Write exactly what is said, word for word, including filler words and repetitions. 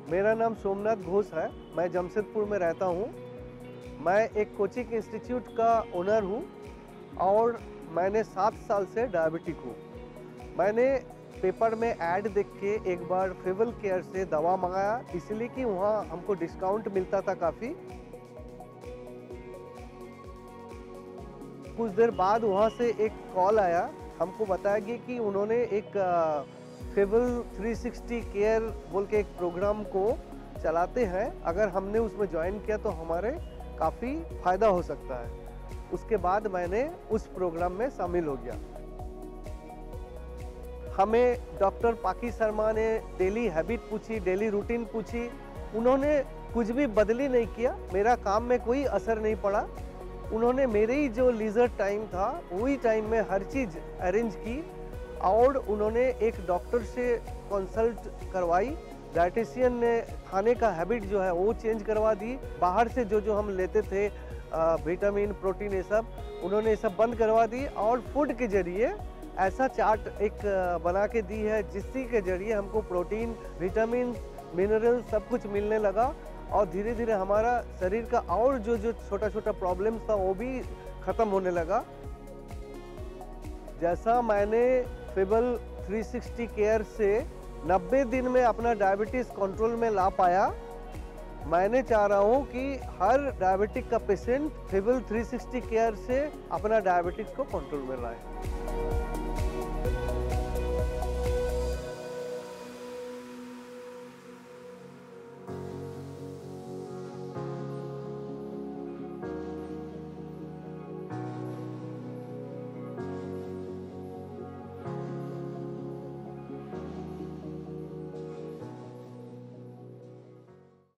मेरा नाम सोमनाथ घोष है। मैं जमशेदपुर में रहता हूँ। मैं एक कोचिंग इंस्टीट्यूट का ओनर हूँ और मैंने सात साल से डायबिटिक हूँ। मैंने पेपर में ऐड देख के एक बार फेवल केयर से दवा मंगाया, इसलिए कि वहाँ हमको डिस्काउंट मिलता था काफ़ी। कुछ देर बाद वहाँ से एक कॉल आया, हमको बताया गया कि उन्होंने एक फेवल थ्री सिक्सटी केयर बोल के एक प्रोग्राम को चलाते हैं। अगर हमने उसमें ज्वाइन किया तो हमारे काफ़ी फ़ायदा हो सकता है। उसके बाद मैंने उस प्रोग्राम में शामिल हो गया। हमें डॉक्टर पाकी शर्मा ने डेली हैबिट पूछी, डेली रूटीन पूछी। उन्होंने कुछ भी बदली नहीं किया, मेरा काम में कोई असर नहीं पड़ा। उन्होंने मेरे ही जो लीजर टाइम था वही टाइम में हर चीज़ अरेंज की और उन्होंने एक डॉक्टर से कंसल्ट करवाई। डाइटिशियन ने खाने का हैबिट जो है वो चेंज करवा दी। बाहर से जो जो हम लेते थे विटामिन, प्रोटीन, ये सब उन्होंने ये सब बंद करवा दी और फूड के जरिए ऐसा चार्ट एक बना के दी है जिसके के जरिए हमको प्रोटीन, विटामिन, मिनरल सब कुछ मिलने लगा और धीरे धीरे हमारा शरीर का और जो जो छोटा छोटा प्रॉब्लम्स था वो भी ख़त्म होने लगा। जैसा मैंने फेवल थ्री सिक्सटी केयर से नब्बे दिन में अपना डायबिटीज़ कंट्रोल में ला पाया, मैंने चाह रहा हूँ कि हर डायबिटिक का पेशेंट फेवल थ्री सिक्सटी केयर से अपना डायबिटीज़ को कंट्रोल में लाए।